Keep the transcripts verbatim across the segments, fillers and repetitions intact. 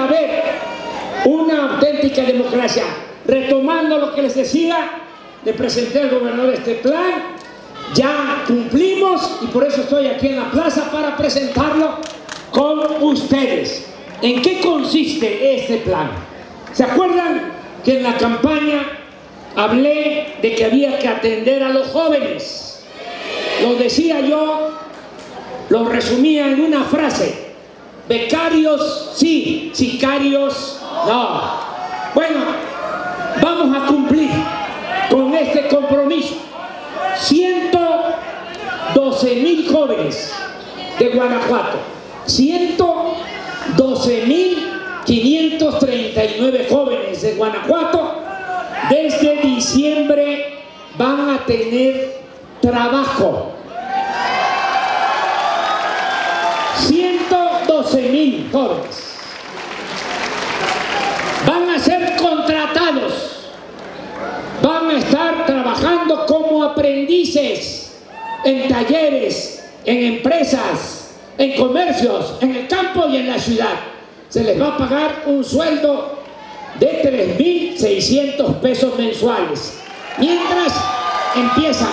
haber una auténtica democracia. Retomando lo que les decía, le presenté al gobernador este plan, ya cumplimos y por eso estoy aquí en la plaza para presentarlo con ustedes. ¿En qué consiste este plan? ¿Se acuerdan que en la campaña hablé de que había que atender a los jóvenes? Lo decía yo, lo resumía en una frase: becarios sí, sicarios no. Bueno, vamos a cumplir con este compromiso. ciento doce mil jóvenes de Guanajuato, ciento doce mil quinientos treinta y nueve jóvenes de Guanajuato desde diciembre van a tener trabajo. ciento doce mil jóvenes van a ser contratados, van a estar trabajando como aprendices en talleres, en empresas, en comercios, en el campo y en la ciudad. Se les va a pagar un sueldo de tres mil seiscientos pesos mensuales mientras empiezan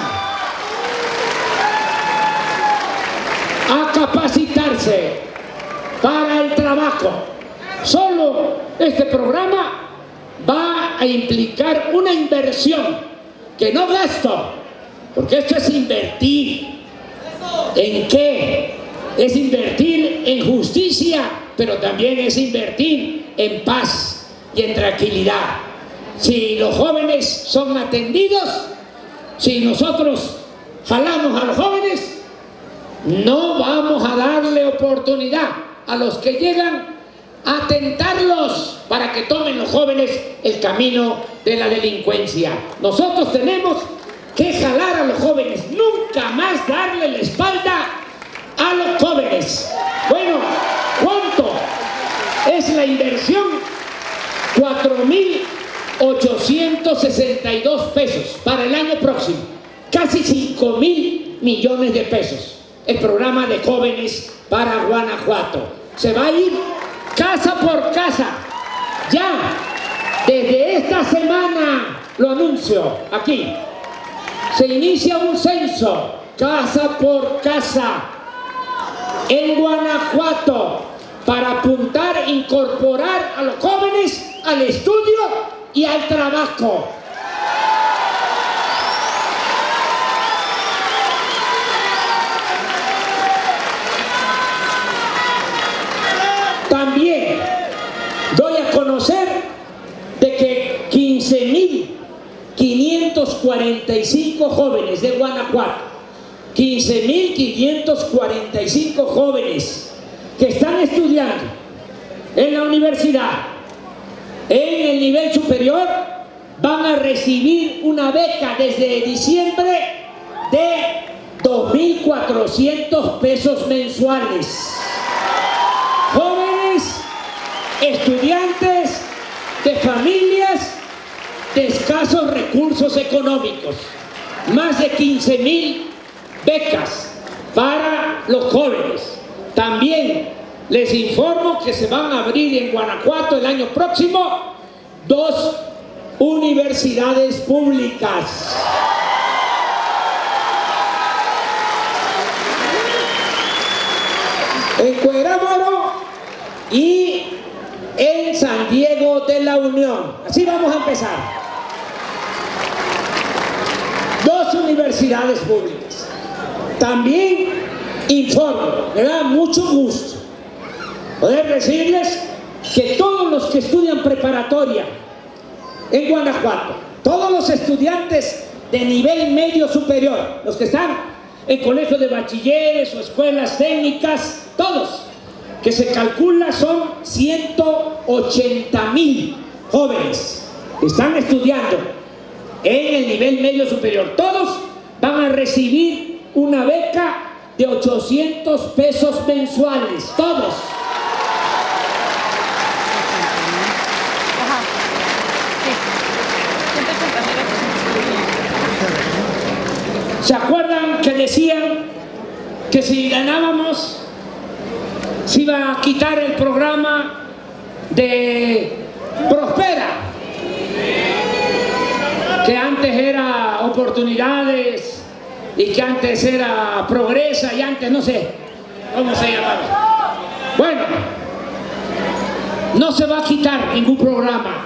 a capacitarse para el trabajo. Solo este programa va a implicar una inversión, que no gasto, porque esto es invertir. ¿En qué? Es invertir en justicia, pero también es invertir en paz y en tranquilidad. Si los jóvenes son atendidos, si nosotros jalamos a los jóvenes, no vamos a darle oportunidad a los que llegan a tentarlos para que tomen los jóvenes el camino de la delincuencia. Nosotros tenemos que jalar a los jóvenes, nunca más darle la espalda a los jóvenes. Bueno, ¿cuánto es la inversión? cuatro mil ochocientos sesenta y dos pesos para el año próximo, casi cinco mil millones de pesos. El programa de jóvenes para Guanajuato se va a ir casa por casa. Ya desde esta semana, lo anuncio aquí, se inicia un censo casa por casa en Guanajuato para apuntar e incorporar a los jóvenes al estudio y al trabajo. También doy a conocer de que quince mil quinientos cuarenta y cinco jóvenes de Guanajuato, quince mil quinientos cuarenta y cinco jóvenes que están estudiando en la universidad, en el nivel superior, van a recibir una beca desde diciembre de dos mil cuatrocientos pesos mensuales. Jóvenes, estudiantes de familias de escasos recursos económicos, más de quince mil becas para los jóvenes. También les informo que se van a abrir en Guanajuato el año próximo dos universidades públicas. En Cuerámaro y en San Diego de la Unión. Así vamos a empezar. Dos universidades públicas. También informo, me da mucho gusto poder decirles que todos los que estudian preparatoria en Guanajuato, todos los estudiantes de nivel medio superior, los que están en colegios de bachilleres o escuelas técnicas, todos, que se calcula son ciento ochenta mil jóvenes que están estudiando en el nivel medio superior, todos van a recibir una beca de ochocientos pesos mensuales, todos. ¿Se acuerdan que decían que si ganábamos se iba a quitar el programa de Prospera, que antes era Oportunidades y que antes era Progresa y antes no sé cómo se llamaba. Bueno, no se va a quitar ningún programa.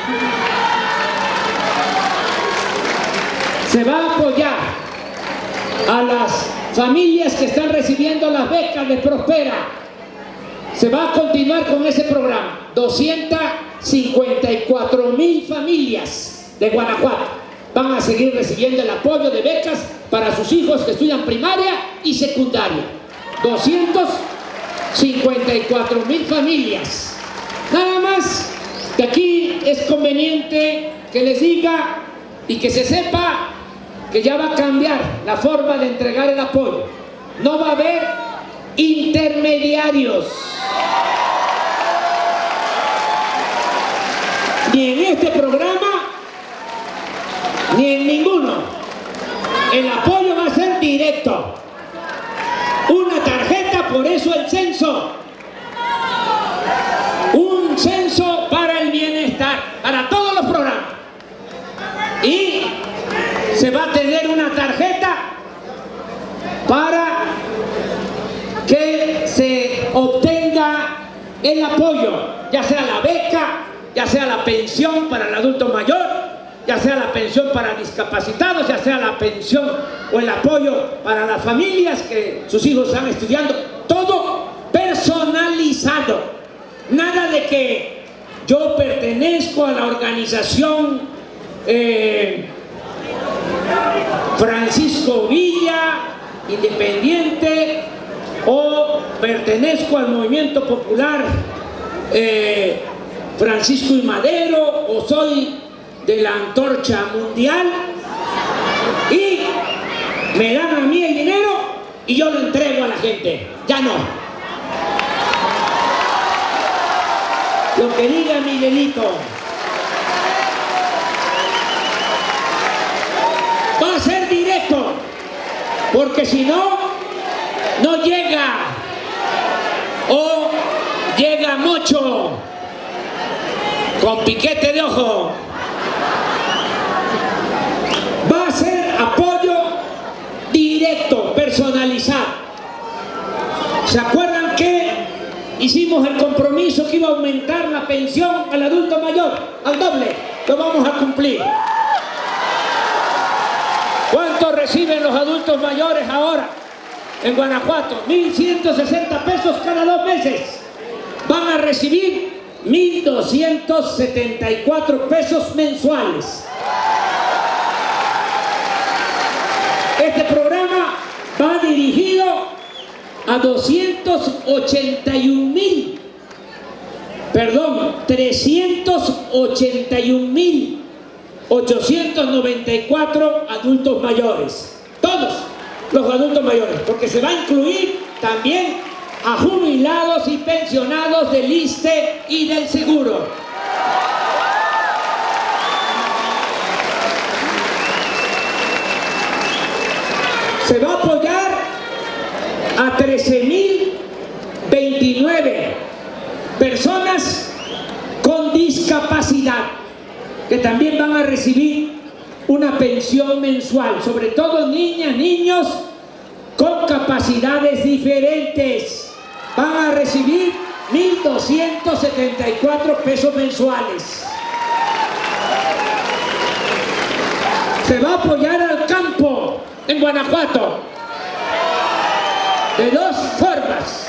Se va a apoyar a las familias que están recibiendo las becas de Prospera. Se va a continuar con ese programa. doscientas cincuenta y cuatro mil familias de Guanajuato van a seguir recibiendo el apoyo de becas para sus hijos que estudian primaria y secundaria. doscientas cincuenta y cuatro mil familias. Nada más que aquí es conveniente que les diga y que se sepa que ya va a cambiar la forma de entregar el apoyo. No va a haber intermediarios. Ni en este programa, ni en ninguno. El apoyo va a ser directo. Una tarjeta, por eso el censo. Un censo para el bienestar, para todos los programas. Y se va a tener una tarjeta para que se obtenga el apoyo, ya sea la beca, ya sea la pensión para el adulto mayor, ya sea la pensión para discapacitados, ya sea la pensión o el apoyo para las familias que sus hijos están estudiando, todo personalizado. Nada de que yo pertenezco a la organización eh, Francisco Villa, independiente, o pertenezco al movimiento popular eh, Francisco y Madero, o soy de la Antorcha Mundial, y me dan a mí el dinero y yo lo entrego a la gente. Ya no. Lo que diga Miguelito. Va a ser directo, porque si no, no llega, o llega mucho, con piquete de ojo. Va a ser apoyo directo, personalizado. ¿Se acuerdan que hicimos el compromiso que iba a aumentar la pensión al adulto mayor al doble? Lo vamos a cumplir. ¿Cuánto reciben los adultos mayores ahora en Guanajuato? mil ciento sesenta pesos cada dos meses. Van a recibir mil doscientos setenta y cuatro pesos mensuales. Este programa va dirigido a doscientos ochenta y un mil, perdón, trescientos ochenta y un mil ochocientos noventa y cuatro adultos mayores, todos los adultos mayores, porque se va a incluir también a jubilados y pensionados del I S S S S T E y del seguro. Se va a apoyar a trece mil veintinueve personas con discapacidad, que también van a recibir una pensión mensual, sobre todo niñas, niños con capacidades diferentes. Van a recibir mil doscientos setenta y cuatro pesos mensuales. Se va a apoyar al campo en Guanajuato de dos formas.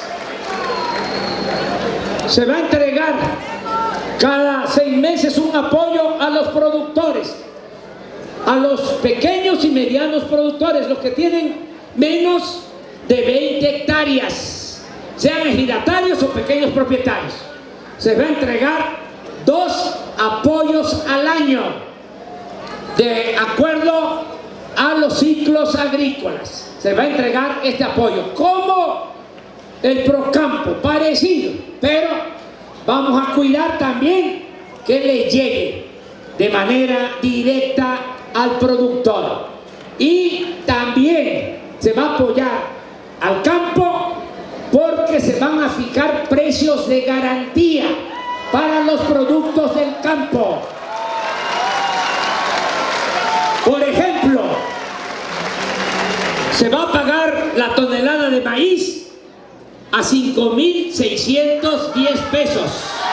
Se va a entregar cada seis meses un apoyo a los productores, a los pequeños y medianos productores, los que tienen menos de veinte hectáreas, sean ejidatarios o pequeños propietarios. Se va a entregar dos apoyos al año de acuerdo a los ciclos agrícolas. Se va a entregar este apoyo como el Procampo, parecido, pero vamos a cuidar también que le llegue de manera directa al productor. Y también se va a apoyar al campo porque se van a fijar precios de garantía para campo. Por ejemplo, se va a pagar la tonelada de maíz a cinco mil seiscientos diez pesos.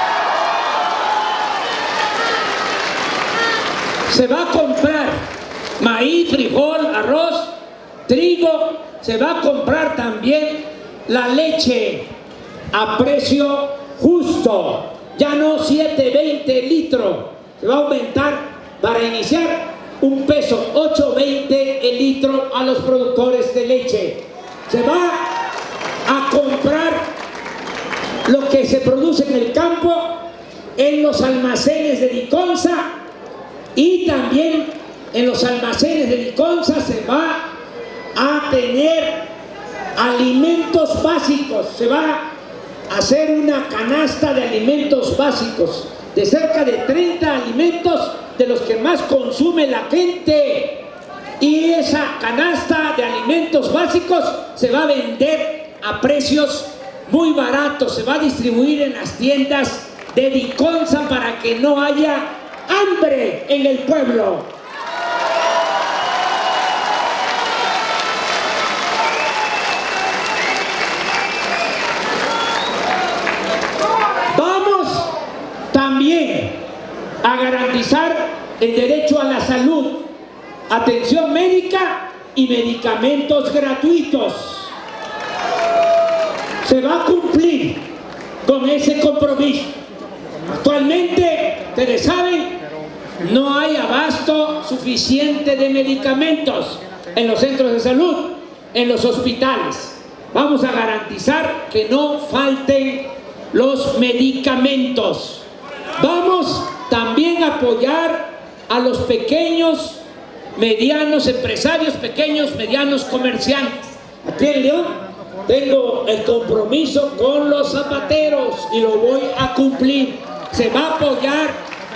Se va a comprar maíz, frijol, arroz, trigo. Se va a comprar también la leche a precio justo. Ya no siete veinte litros. Se va a aumentar para iniciar un peso, ocho veinte el litro a los productores de leche. Se va a comprar lo que se produce en el campo, en los almacenes de Liconza, y también en los almacenes de Liconza se va a tener alimentos básicos. Se va a hacer una canasta de alimentos básicos de cerca de treinta alimentos de los que más consume la gente, y esa canasta de alimentos básicos se va a vender a precios muy baratos. Se va a distribuir en las tiendas de Liconza para que no haya hambre en el pueblo. Vamos también a garantizar el derecho a la salud, atención médica y medicamentos gratuitos. Se va a cumplir con ese compromiso. Actualmente, ustedes saben, no hay abasto suficiente de medicamentos en los centros de salud, en los hospitales. Vamos a garantizar que no falten los medicamentos. Vamos también a apoyar a los pequeños, medianos empresarios, pequeños, medianos comerciantes. Aquí en León tengo el compromiso con los zapateros y lo voy a cumplir. Se va a apoyar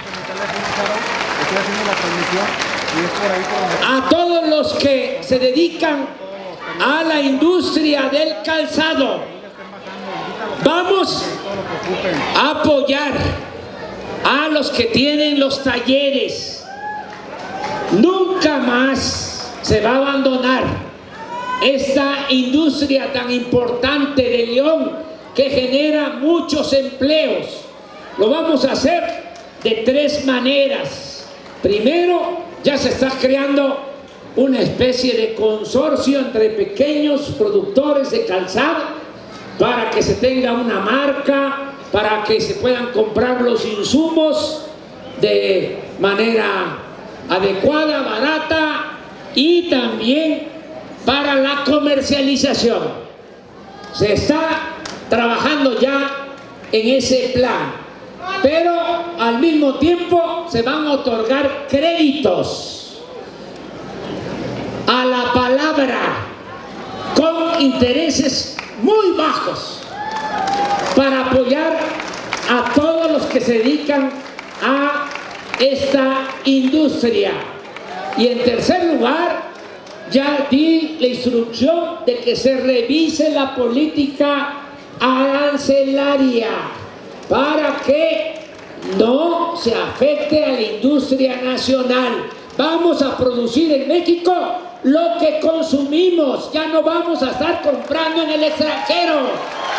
a todos los que se dedican a la industria del calzado. Vamos a apoyar a los que tienen los talleres. Nunca más se va a abandonar esta industria tan importante de León, que genera muchos empleos. Lo vamos a hacer de tres maneras. Primero, ya se está creando una especie de consorcio entre pequeños productores de calzado para que se tenga una marca, para que se puedan comprar los insumos de manera adecuada, barata, y también para la comercialización. Se está trabajando ya en ese plan, pero al mismo tiempo se van a otorgar créditos a la palabra con intereses muy bajos para apoyar a todos los que se dedican a esta industria. Y en tercer lugar, ya di la instrucción de que se revise la política arancelaria para que no se afecte a la industria nacional. Vamos a producir en México lo que consumimos, ya no vamos a estar comprando en el extranjero.